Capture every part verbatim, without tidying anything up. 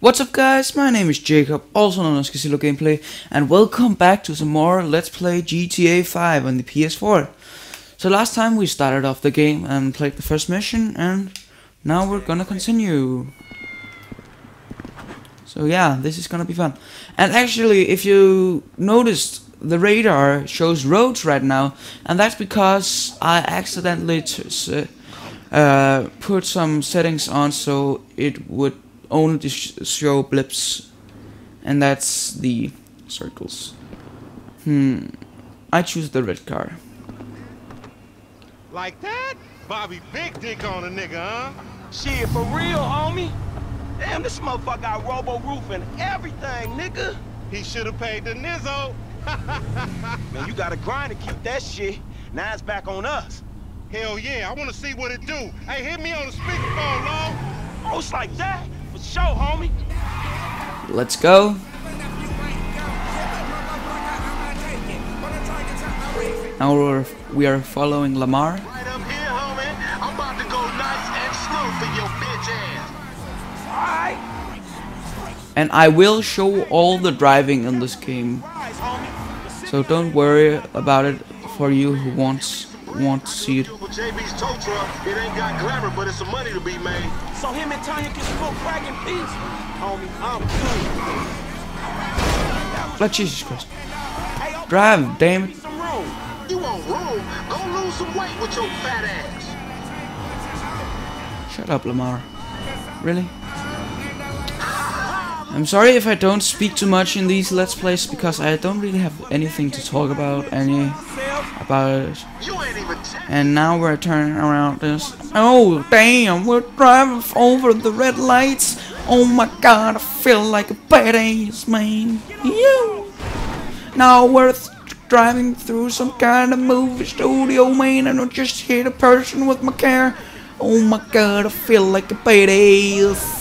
What's up guys, my name is Jacob, also known as Kasilogameplay, and welcome back to some more Let's Play G T A five on the P S four. So last time we started off the game and played the first mission, and now we're gonna continue. So yeah, this is gonna be fun. And actually, if you noticed, the radar shows roads right now, and that's because I accidentally t uh, put some settings on so it would only sh show blips, and that's the circles. Hmm, I choose the red car. Like that? Bobby big dick on a nigga, huh? Shit, for real, homie? Damn, this motherfucker got robo-roof and everything, nigga. He should've paid the nizzo. Man, you gotta grind to keep that shit. Now it's back on us. Hell yeah, I wanna see what it do. Hey, hit me on the speakerphone, Long. Oh, it's like that? For sure, homie. Let's go. Now we're, we are following Lamar. Right up here, homie. I'm about to go nice and slow for your bitch ass. Alright. And I will show all the driving in this game, so don't worry about it for you who wants want to see it. J B's tow truck, it ain't got glamour, but it's some money to be made. So him and Tanya can smoke crack in peace. Homie, I'm good. But Jesus Christ. Drive, damn it. You want room? Go lose some weight with your fat ass. Shut up, Lamar. Really? I'm sorry if I don't speak too much in these Let's Plays, because I don't really have anything to talk about any about it. And now we're turning around this. Oh damn, we're driving over the red lights. Oh my god, I feel like a badass, man. Yeah. Now we're th driving through some kind of movie studio, man, and I just hit a person with my car. Oh my god, I feel like a badass.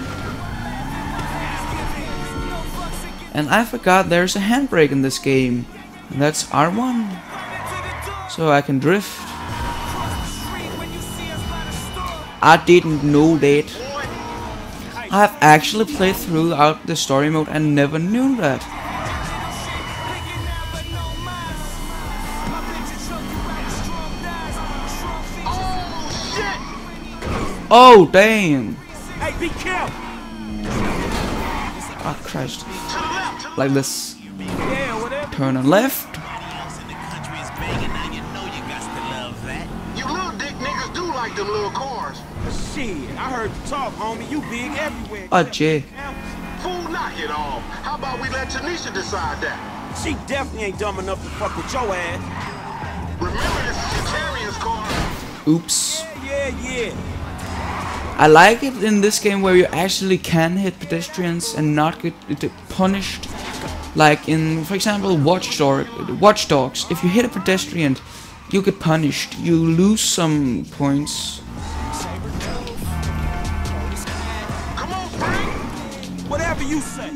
And I forgot there's a handbrake in this game, and that's R one, so I can drift. I didn't know that. I've actually played throughout the story mode and never knew that. Oh damn! Hey, be careful! Oh Christ. Like this. Turn on left. You little dick niggas do like them little cars. Shit, I heard you talk, homie. You big everywhere. Oh, Jay. Fool, knock it off. How about we let Tanisha decide that? She definitely ain't dumb enough to fuck with your ass. Remember, this is Italian's car. Oops. Yeah, yeah, yeah. I like it in this game where you actually can hit pedestrians and not get punished. Like in, for example, Watch Dog, Watch Dogs. If you hit a pedestrian, you get punished. You lose some points. Come on, Frank. Whatever you say.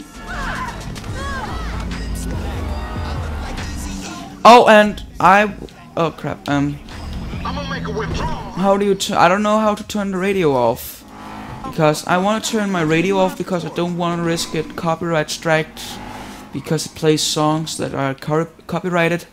Oh, and I. Oh crap. Um. I'm gonna make a withdrawal. How do you? T I don't know how to turn the radio off, because I want to turn my radio off because I don't want to risk it copyright striked, because it plays songs that are co copyrighted.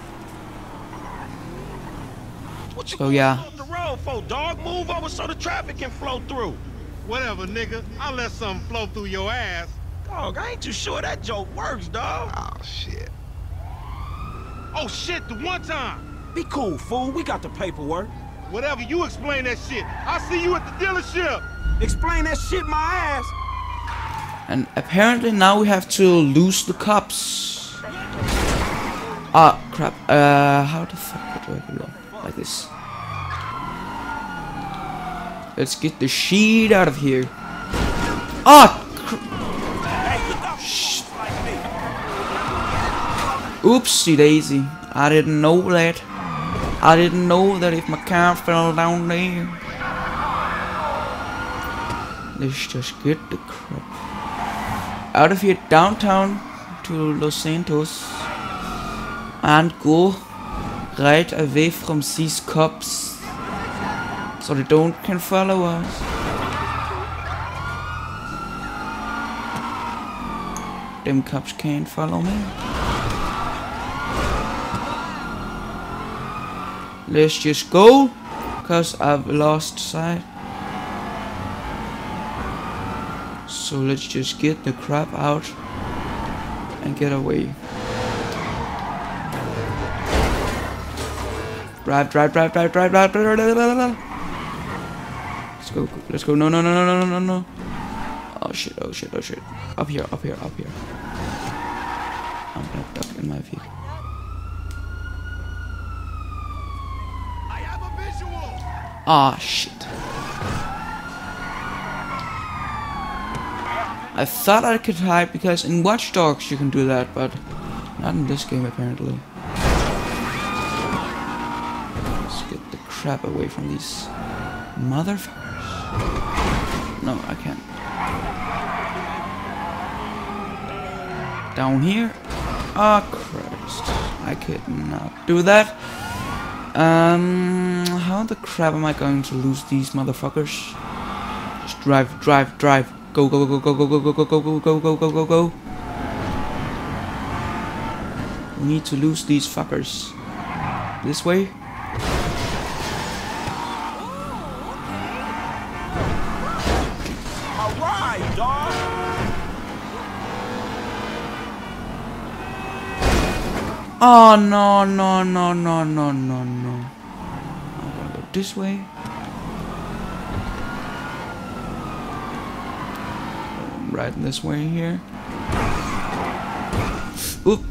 What you so yeah. Off the road for, dog? Move over so the traffic can flow through. Whatever, nigga. I'll let something flow through your ass. Dog, I ain't too sure that joke works, dog. Oh shit. Oh shit, the one time. Be cool, fool. We got the paperwork. Whatever, you explain that shit. I'll see you at the dealership. Explain that shit my ass. And apparently now we have to lose the cops. Ah, crap. Uh, how the fuck do I do that? Like this. Let's get the shit out of here. Ah! Shh. Oopsie daisy. I didn't know that. I didn't know that if my car fell down there. Let's just get the crap out of here, downtown to Los Santos, and go right away from these cops. so they don't can follow us. Them cops can't follow me. Let's just go, cause I've lost sight. So let's just get the crap out and get away. Drive, drive, drive, drive, drive, drive, drive, drive, drive. Let's go, let's go. No, no, no, no, no, no, no. Oh shit, oh shit, oh shit. Up here, up here, up here. I'm gonna duck in my vehicle. I have a visual. Ah, shit. I thought I could hide because in Watch Dogs you can do that, but not in this game apparently. Let's get the crap away from these motherfuckers. No, I can't. Down here. Oh Christ. I could not do that. Um, how the crap am I going to lose these motherfuckers? Just drive, drive, drive. Go, go, go, go, go, go, go, go, go, go, go, go, go, go, go. We need to lose these fuckers. This way. Alright, dog. Oh no, no, no, no, no, no, no. I'm gonna go this way. Right this way here. Oop.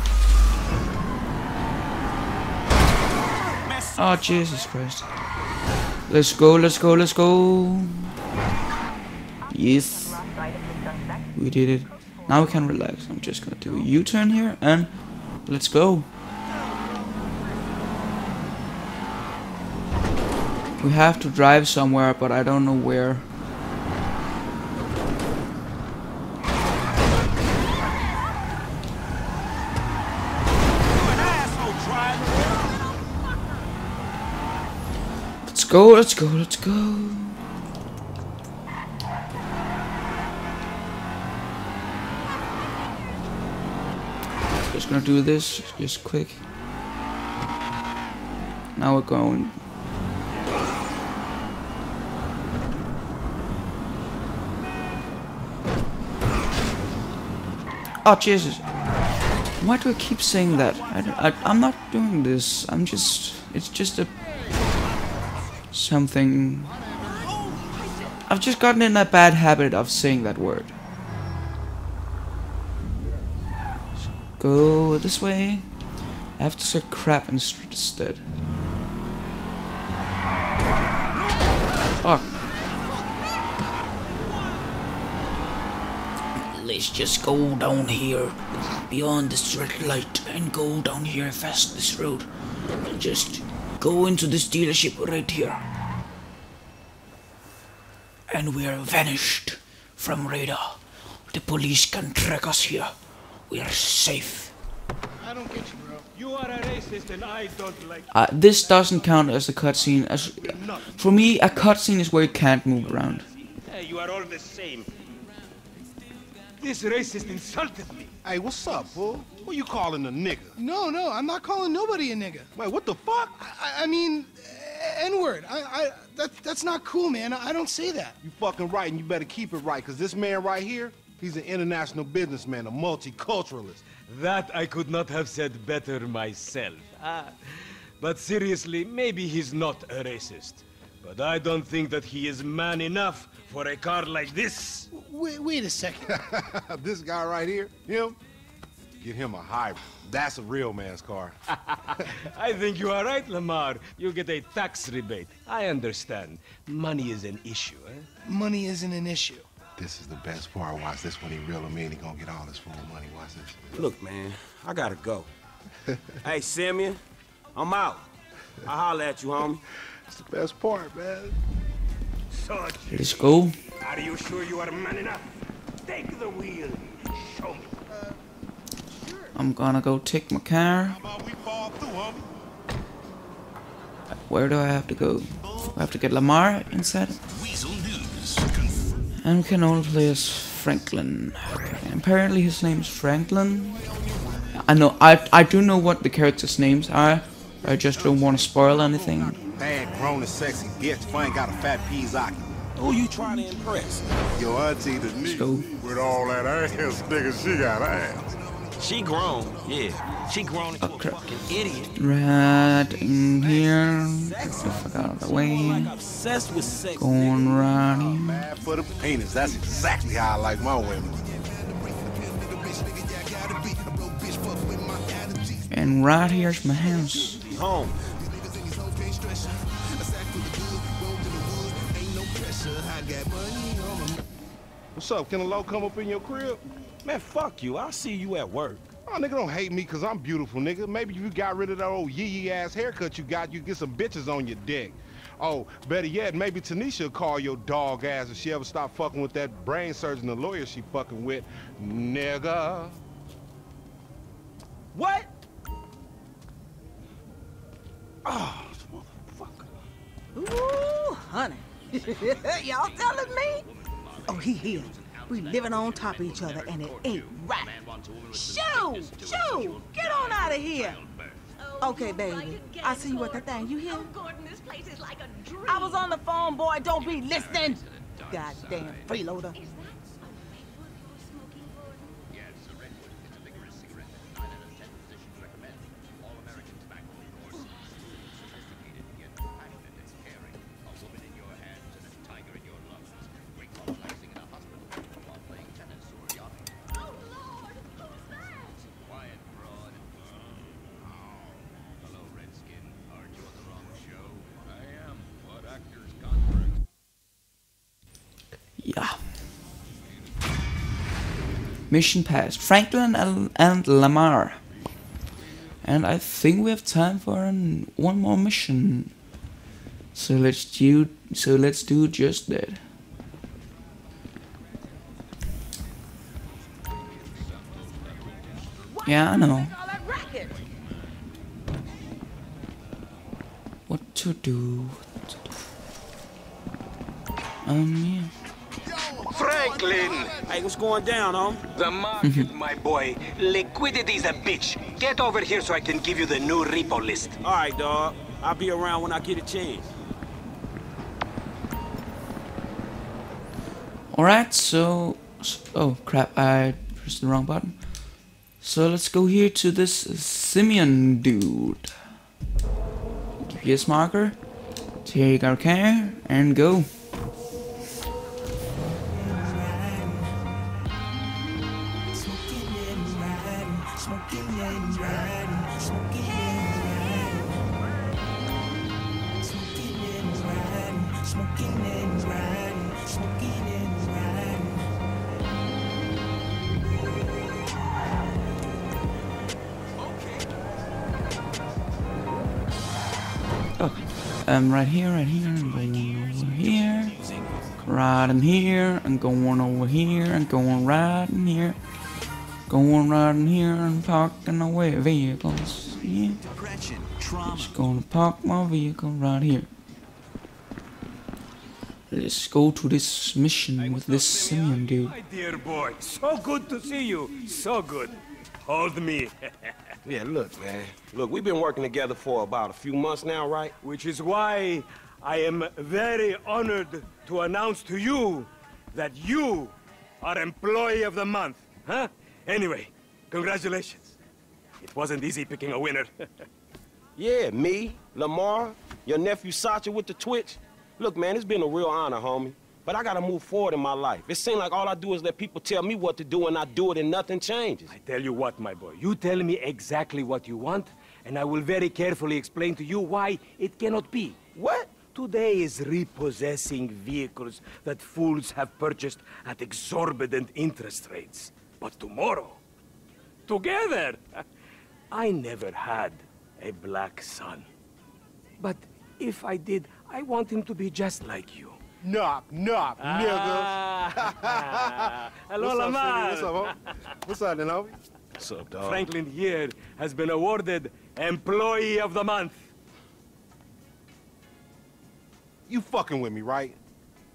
Oh Jesus Christ. Let's go, let's go, let's go. Yes. We did it. Now we can relax. I'm just gonna do a U-turn here and let's go. We have to drive somewhere, but I don't know where. Let's go, let's go, let's go. Just gonna do this, just quick. Now we're going. Oh Jesus! Why do I keep saying that? I, I, I'm not doing this. I'm just. It's just a something. I've just gotten in a bad habit of saying that word. Go this way. I have to say crap instead. Oh. Let's just go down here beyond this red light and go down here fast this road. Just go into this dealership right here. And we are vanished from radar. The police can track us here. We are safe. I don't get you, bro. You are a racist and I don't like Uh, this doesn't count as a cutscene. As for me, a cutscene is where you can't move around. Hey, you are all the same. This racist insulted me. Hey, what's up, fool? Who you calling a nigga? No, no, I'm not calling nobody a nigga. Wait, what the fuck? I, I mean, N-word. I, I, that, that's not cool, man. I, I don't say that. You fucking right, and you better keep it right, because this man right here, he's an international businessman, a multiculturalist. That I could not have said better myself. Ah, but seriously, maybe he's not a racist. But I don't think that he is man enough for a car like this. Wait, wait a second. This guy right here, him, get him a hybrid. That's a real man's car. I think you are right, Lamar. You get a tax rebate. I understand. Money is an issue, eh? Money isn't an issue. This is the best part. Watch this when he reel him in. He gonna get all his full money. Watch this. Look, man, I gotta go. Hey, Simeon, I'm out. I'll holler at you, homie. It's the best part, man. Such. Let's go. Are you sure you are man enough? Take the wheel. Show me. I'm gonna go take my car. How about we fall through, homie? Where do I have to go? I have to get Lamar inside. Weasel News. And we can only play as Franklin. Okay, apparently his name's Franklin. I know, I I do know what the characters' names are. I just don't want to spoil anything. Bad, grown and sexy bitch if I ain't got a fat Pizaki. Who you trying to impress? Your auntie the knee. Go. With all that ass, nigga, she got ass. She grown, yeah. She grown into Okay. a fucking idiot. Right in here. Get the fuck out of the way. Like obsessed with sex. Going right here. Bad for the penis. That's exactly how I like my women. And right here's my house. Home. What's up? Can a low come up in your crib? Man, fuck you. I'll see you at work. Oh, nigga, don't hate me because I'm beautiful, nigga. Maybe if you got rid of that old yee-yee ass haircut you got, you get some bitches on your dick. Oh, better yet, maybe Tanisha will call your dog ass if she ever stop fucking with that brain surgeon, the lawyer she fucking with, nigga. What? Oh, motherfucker. Ooh, honey. Y'all telling me? Oh, he here. We living on top of each other, and it ain't right. Shoo! Shoo! Get on out of here. Okay, baby. I see you at the thing. You hear? I was on the phone, boy. Don't be listening. Goddamn freeloader. Yeah. Mission passed. Franklin and, and Lamar. And I think we have time for an, one more mission. So let's do so let's do just that. Yeah, I know. What to do? What to do? Um, yeah. Franklin! Hey, what's going down, home? The market, my boy. Liquidity's a bitch. Get over here so I can give you the new repo list. All right, dog. I'll be around when I get a chance. Alright, so, so... Oh, crap, I pressed the wrong button. So let's go here to this Simeon dude. G P S marker. Take our car and go. Oh, um, right here, right here, and going over here, right in here, and going over here, and going right in here, going right in here, and parking away vehicles. Yeah, just gonna park my vehicle right here. Let's go to this mission with this Simeon dude. My dear boy, so good to see you. So good. Hold me. Yeah, look, man. Look, we've been working together for about a few months now, right? Which is why I am very honored to announce to you that you are Employee of the Month. Huh? Anyway, congratulations. It wasn't easy picking a winner. Yeah, me, Lamar, your nephew Sacha with the Twitch. Look, man, it's been a real honor, homie. But I gotta move forward in my life. It seems like all I do is let people tell me what to do and I do it and nothing changes. I tell you what, my boy. You tell me exactly what you want, and I will very carefully explain to you why it cannot be. What? Today is repossessing vehicles that fools have purchased at exorbitant interest rates. But tomorrow, together, I never had a black son. But if I did, I want him to be just like you. Knock, knock, Ah. Hello, What's up, Lamar. What's up, homie? What's up, then, homie? What's up, dog? Franklin here has been awarded Employee of the Month. You fucking with me, right?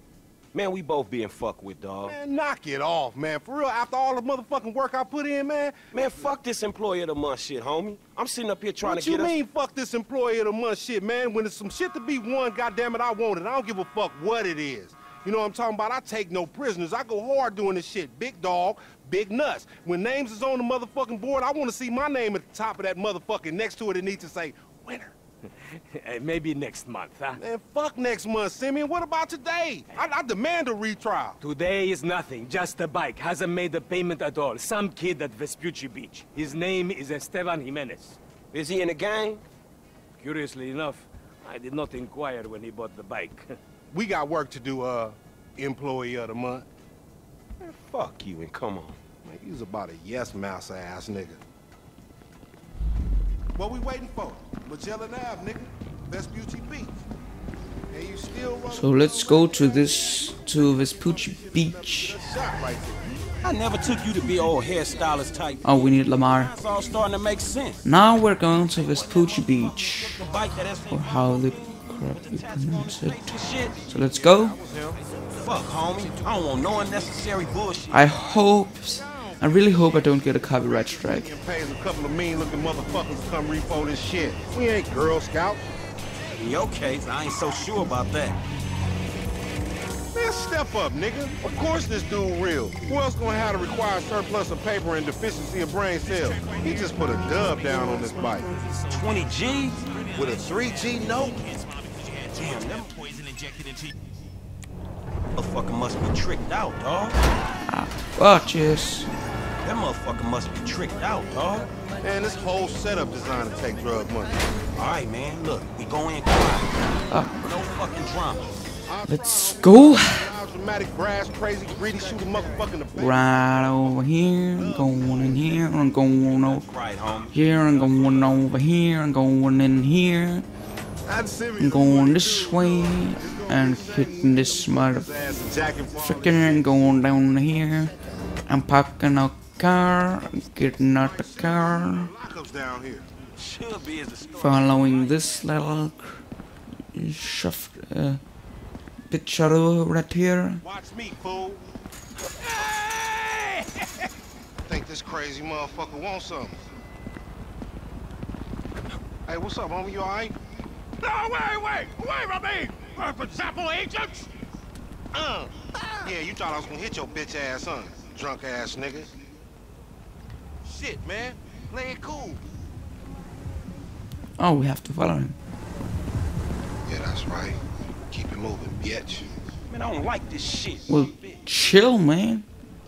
Man, we both being fucked with, dog. Man, knock it off, man. For real, after all the motherfucking work I put in, man. Man, fuck this employee of the month shit, homie. I'm sitting up here trying What to you get mean, us... fuck this employee of the month shit, man? When there's some shit to be won, goddammit, I want it. I don't give a fuck what it is. You know what I'm talking about? I take no prisoners. I go hard doing this shit. Big dog, big nuts. When names is on the motherfucking board, I want to see my name at the top of that motherfucking next to it. It needs to say, winner. Maybe next month, huh? Man, fuck next month, Simeon. What about today? I, I demand a retrial. Today is nothing, just a bike. Hasn't made a payment at all. Some kid at Vespucci Beach. His name is Esteban Jimenez. Is he in the gang? Curiously enough, I did not inquire when he bought the bike. We got work to do, uh, employee of the month. Man, fuck you and come on. Man, he's about a yes-mouse ass nigga. What we waiting for? Magellan Ave, nigga. Vespucci Beach. And you still So let's go to this, to Vespucci Beach. I never took you to be old hairstylist type. Oh, we need Lamar. It's all starting to make sense. Now we're going to Vespucci Beach. The bike that Or how the crap you pronounce it. shit. So let's go. Fuck, homie. I don't want no unnecessary bullshit. I hope, I really hope I don't get a copyright strike. pays a couple of mean-looking motherfuckers to come repo this shit. We ain't Girl Scouts. In your case, I ain't so sure about that. Man, step up, nigga. Of course this dude real. Who else gonna have to require surplus of paper and deficiency of brain cells? He just put a dub down on this bike. twenty G? With a three G note? Damn, that motherfucker must be tricked out, dog. Watches. That motherfucker must be tricked out, dog. Man, this whole setup designed to take drug money. All right, man, look, we go in quiet. Ah. No fucking drama. Let's go. Dramatic, brass, crazy, greedy, shoot a motherfucker in the back. Right over here, going in here, and going over Right, homie. here, and going over here, and going in here, and going this way, and hitting this motherfucker, and going down here, and parking a car, getting out the car, Down here. Should be as a story. following this little shaft, uh, picture right here. Watch me, fool. Think this crazy motherfucker wants something. Hey, what's up, homie? You alright? No, wait, wait, wait, Robbie! For example, agents? Uh. Yeah, you thought I was gonna hit your bitch ass, huh? Drunk ass nigga. Shit, man. Play it cool. Oh, we have to follow him. Yeah, that's right. Keep it moving, bitch. Man, I don't like this shit. Well, chill, man.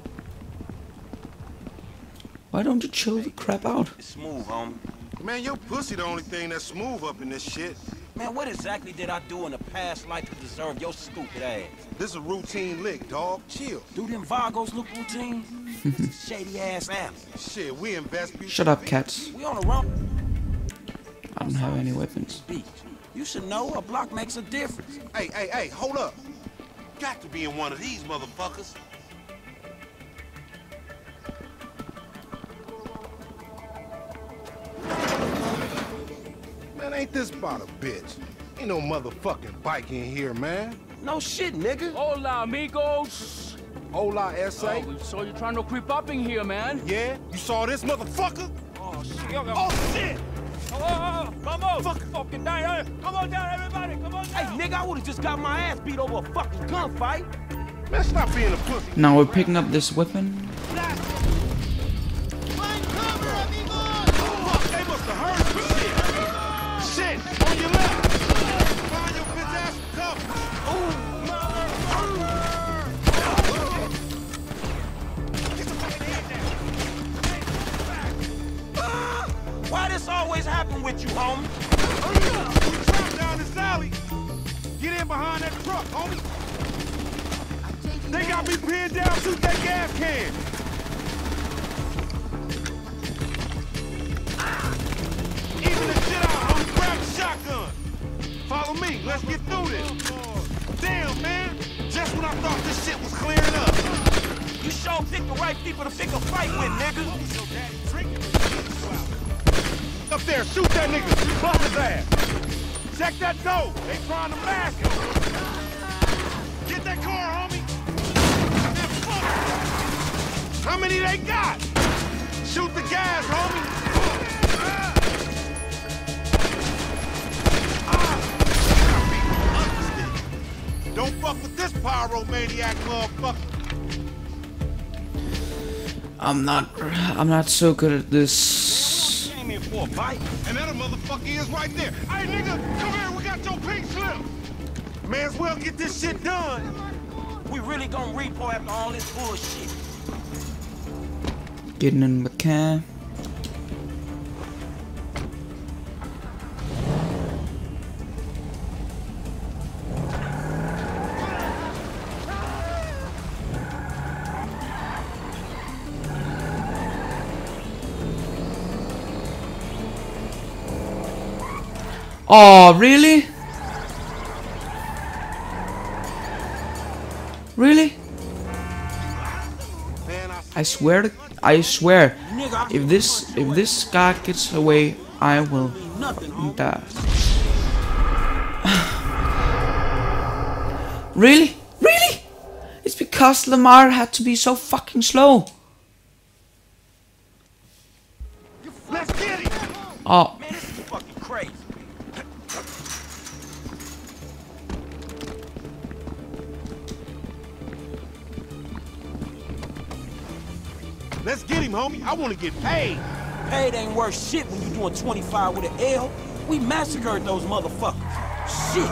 Why don't you chill the crap out? It's smooth, homie. Man, your pussy the only thing that's smooth up in this shit. Man, what exactly did I do in a past life to deserve your stupid ass? This is a routine lick, dog. Chill. Do them Vagos look routine? Shady ass alley. Shit, we invest. Shut up, cats. We on the run. I don't have any weapons. Beach. You should know a block makes a difference. Hey, hey, hey, hold up. Got to be in one of these motherfuckers. Man, ain't this about a bitch? Ain't no motherfucking bike in here, man. No shit, nigga. Hola, amigos. Hola, S A. Oh, so you're trying to creep up in here, man? Yeah? You saw this motherfucker? Oh, shit. Oh, shit! Oh, oh, oh, come on. Fuck. Fucking down. Come on down, everybody. Come on down. Hey, nigga, I would've just got my ass beat over a fucking gunfight. Man, stop being a pussy. Now we're picking up this weapon. Find cover, amigos! Fuck, they must have heard some shit. Shit, on your left. Find your bitch ass some cover. Ooh, motherfucker! Get your fucking head down. Ah, why this always happen with you, homie? We trapped down this alley. Get in behind that truck, homie. They got me pinned down, shoot that gas can. Even the shit out, homie. Grab the shotgun. Follow me, let's get through this. Damn, man. Just when I thought this shit was clearing up. You sure picked the right people to pick a fight with, nigga. Up there, shoot that nigga. Bust his ass. Check that door. They trying to mask him. Get that car, homie. How many they got? Shoot the gas, homie. Don't fuck with this pyromaniac motherfucker. I'm not. I'm not so good at this. Came in for a bite. And that motherfucker is right there. Hey, nigga, come here. We got your pink slip. May as well get this shit done. We really gonna repo after all this bullshit. Getting in the car. Oh, really? Really? I swear to, I swear, if this if this guy gets away, I will fucking die. Really? Really? It's because Lamar had to be so fucking slow. Let's get it. Oh. Man, this is fucking crazy. Let's get him, homie. I want to get paid. Paid ain't worth shit when you doing twenty-five with an L. We massacred those motherfuckers. Shit.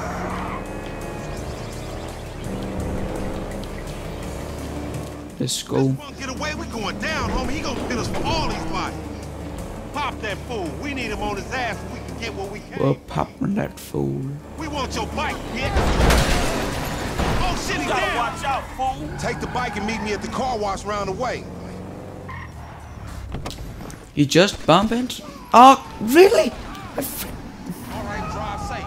Let's go. Get away, we going down, homie. He gonna hit us for all these bodies. Pop that fool. We need him on his ass so we can get what we can. We're popping that fool. We want your bike, bitch. Oh shit, he You gotta down. watch out, fool. Take the bike and meet me at the car wash round the way. You just bump into. Oh, really? I, All right, drive safe.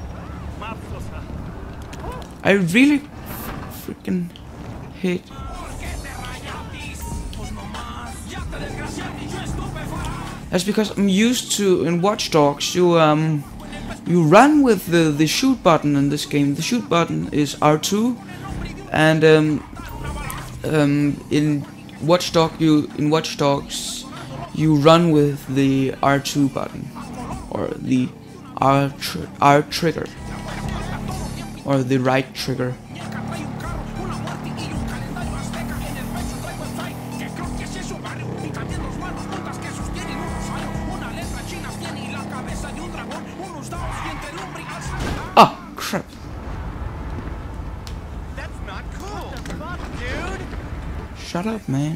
I really freaking hate. That's because I'm used to in Watch Dogs you um you run with the the shoot button in this game. The shoot button is R two, and um um in Watch Dog you in Watch Dogs you run with the R two button or the R tr R trigger or the right trigger. Oh crap! That's not cool. What the fuck, dude? Shut up, man.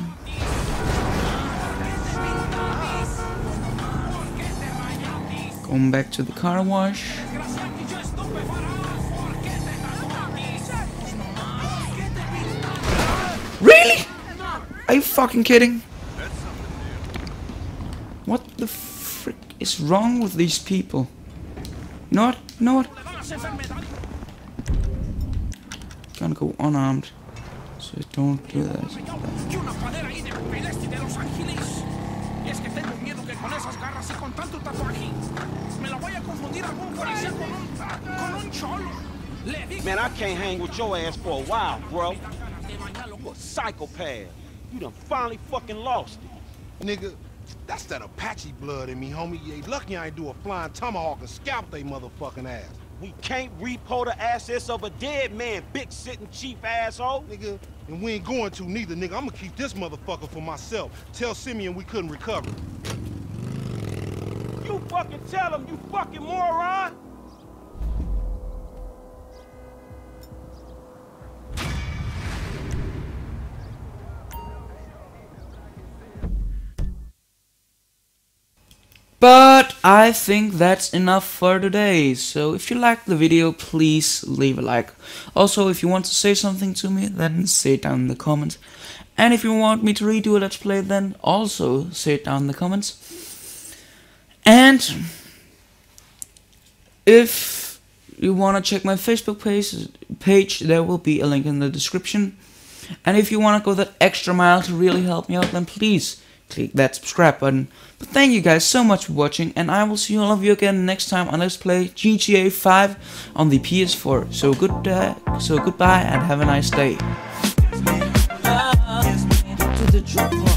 Going back to the car wash. Really? Are you fucking kidding? What the frick is wrong with these people? You know what? You know what? Gonna go unarmed, so don't do that. Man, I can't hang with your ass for a while, bro. You a psychopath. You done finally fucking lost it. Nigga, that's that Apache blood in me, homie. You ain't lucky I ain't do a flying tomahawk and scalp they motherfucking ass. We can't repo the assets of a dead man, big sitting chief asshole. Nigga, and we ain't going to neither, nigga. I'm gonna keep this motherfucker for myself. Tell Simeon we couldn't recover. You fucking tell him, you fucking moron. But I think that's enough for today. So if you liked the video, please leave a like. Also, if you want to say something to me, then say it down in the comments. And if you want me to redo a Let's Play, then also say it down in the comments. And if you want to check my Facebook page, page, there will be a link in the description. And if you want to go that extra mile to really help me out, then please click that subscribe button. But thank you guys so much for watching, and I will see all of you again next time on Let's Play G T A five on the P S four. So good, uh, so goodbye and have a nice day. to drop her.